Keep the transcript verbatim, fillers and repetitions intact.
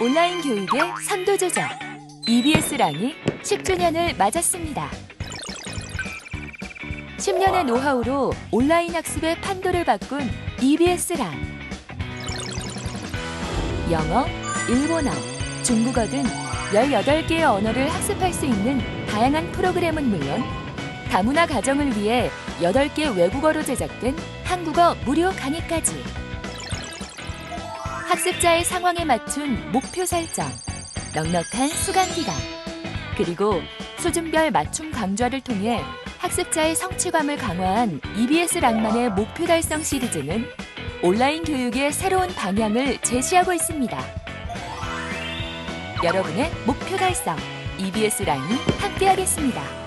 온라인 교육의 선도주자 이비에스랑이 십 주년을 맞았습니다. 십 년의 노하우로 온라인 학습의 판도를 바꾼 이비에스랑. 영어, 일본어, 중국어 등 열여덟 개의 언어를 학습할 수 있는 다양한 프로그램은 물론 다문화 가정을 위해 여덟 개 외국어로 제작된 한국어 무료 강의까지. 학습자의 상황에 맞춘 목표 설정, 넉넉한 수강 기간, 그리고 수준별 맞춤 강좌를 통해 학습자의 성취감을 강화한 이비에스랑만의 목표 달성 시리즈는 온라인 교육의 새로운 방향을 제시하고 있습니다. 여러분의 목표 달성, 이비에스랑이 함께하겠습니다.